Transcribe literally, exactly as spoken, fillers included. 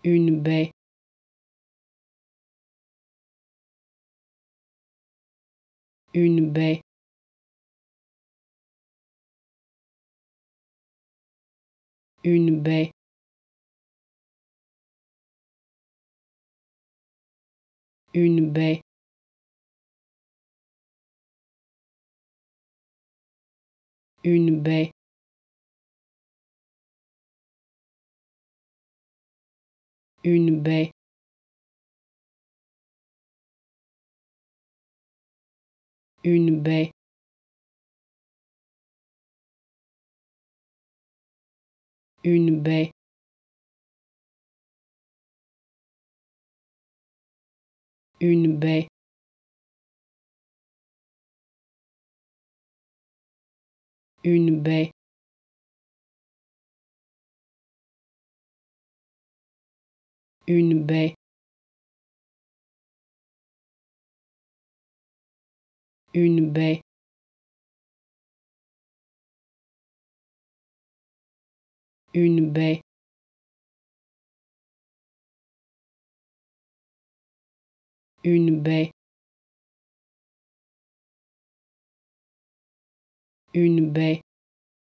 une baie, une baie, une baie, une baie, une baie, une baie, une baie, une baie, une baie, une baie, une baie, une baie, une baie, une baie, une baie,